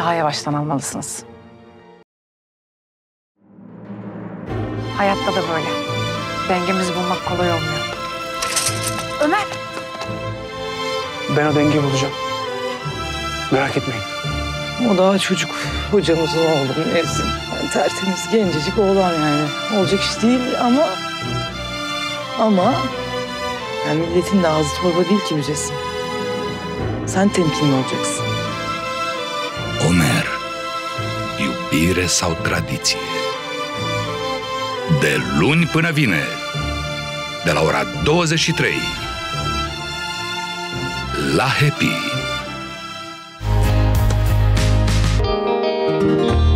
daha yavaştan almalısınız. Hayatta da böyle. Dengemizi bulmak kolay olmuyor. Ömer! Ben o dengeyi bulacağım. Merak etmeyin. O daha çocuk. Hocamızın oğlu Müezzin. Yani tertemiz, gencecik oğlan yani. Olacak iş değil ama yani milletin de ağzı torba değil ki Mücessim. Sen temkinli olacaksın. Omer, iubire sau tradiție? De luni până vineri, de la ora 23, la Happy.